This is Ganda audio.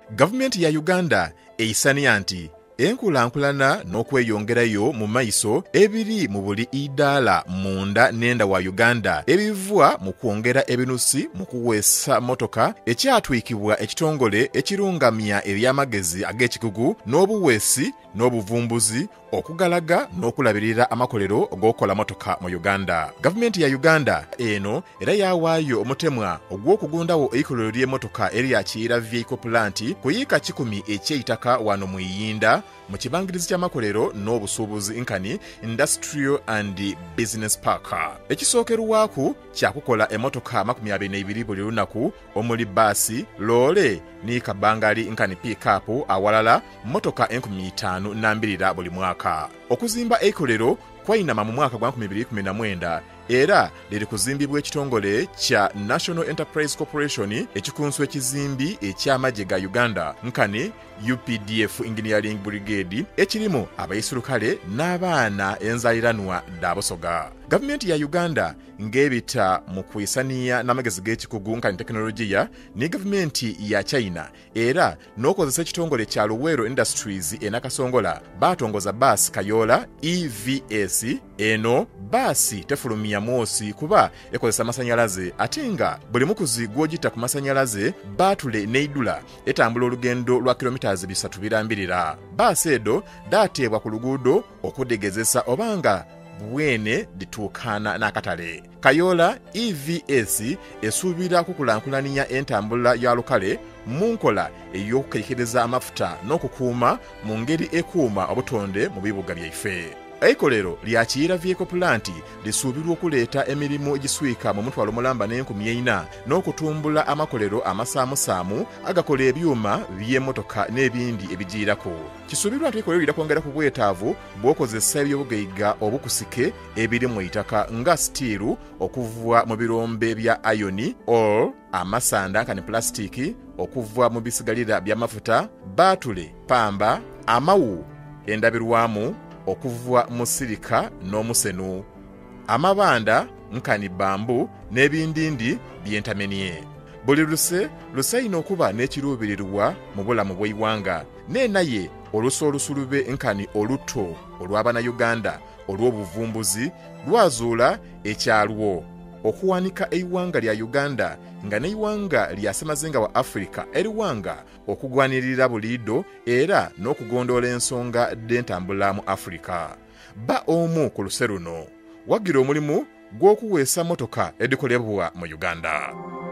Gavumenti ya Uganda eisania nti enkulankulana n'okweyongerayo mu maiso ebiri mu buli idaala munda n'enda wa Uganda ebivua mu kwongera ebinusi mu kuweesa motoka ekyatwikibwa ekitongole ekirungamya ebyamagezi ag'ekikugu n'obuweesi n'obuvumbuzi okugalaga n'okulabirira amakolero g'okola motoka mu Uganda. Gavumenti ya Uganda eno era yawaayo omutemwa ogw'okugundawo eikolero ly'emmotoka erya Kiyira Vehicle Plant kuyiika 10 eky'eitaka wano mu Iyinda mu kibangirizi ky'amakolero n'obusuubuzi nkani Industrial and Business Park. Ekisookerwaku kyakukola emmotoka 22 buli lunaku omuli baasi, loole ni kabangali nkani pick-up awalala mmotoka 52 buli mwaka. Okuzimba eikolero kwainama mu mwaka gwa 2019 era liri kuzimbibwa ekitongole kya National Enterprise Corporation ekikunsu ekizimbi eky'amagye ga Uganda nkani UPDF Engineering Brigade ekirimu abayisulukale n'abaana enzaliranwa Dabusoga. Gavumenti ya Uganda ng'ebita mu kwisaniya n'amagezi g'ekikugu nkani tekinologiya ne gavumenti ya China era n'okozesa ekitongole kya Luwero Industries enakasongola batongoza baasi Kayola EVS. Eno baasi tefulumya mwosi kuba ekozesa masanyalaze ate nga buli mukuzi gw'ogita ku masanyalaze baatule neidula etambula olugendo lwa kilomita 320. Baasi edo dateebwa ku luguudo okudegezesa obanga bwene dituukana n'akatale. Kayola EVS esuubira kukulankulaniya entambula ya lukale mu nkola ey'okukekereza amafuta n'okukuuma mu ngeri ekuuma obutonde mu bibuga byaife. Eikolero lya Kiyira Vehicle Plant lisuubirwa okuleeta emirimu egiswika mu mutwalo mulamba n'4,000 n'okutumbula amakolero amasaamusaamu agakola ebyuma by'emmotoka n'ebindi ebigiirako. Kisuubirwa nti eikolero lira kwongera ku bwetaavu bw'okozesa ebyobugaiga obukusike ebiri mu itaka nga stiiru okuva mu birombe bya ayoni, ore, amasanda nkani plasitiki okuva mu bisigalira by'amafuta, baatule, pamba, amawu, endabirwamu okuva mu sirika n'omusenu, amabanda nkani bambu n'ebindindi byentamenye. Buli luse ino okuba n'ekiruubirirwa mu bulamu bw'eiwanga naye oluso olusulube nkani olutto olw'abana Uganda olw'obuvumbuzi lwazuula ekyalwo okuwanika eiwanga lya Uganda nga neiwanga lya Ssemazinga wa Africa eriwanga okugwanirira buliido era n'okugondoola ensonga d'entambula mu Africa. Ba omu ku luse luno wagira omulimu gw'okuweesa motoka edikolebwa mu Uganda.